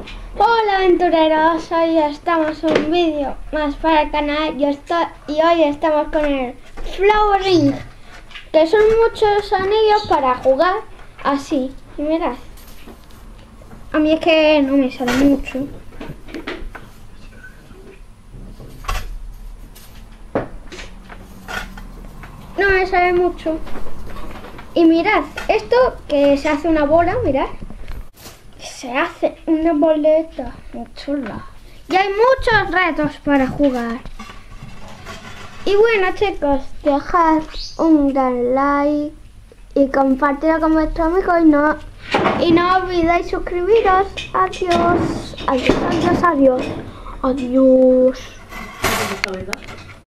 Hola aventureros, hoy estamos en un vídeo más para el canal y hoy estamos con el Flower Ring, que son muchos anillos para jugar así. Y mirad, a mí es que no me sale mucho. No me sale mucho. Y mirad, esto que se hace una bola, mirad. Se hace una boleta muy chula. Y hay muchos retos para jugar. Y bueno chicos, dejad un gran like y compartirlo con vuestros amigos y no olvidéis suscribiros. Adiós, adiós, adiós, adiós. Adiós.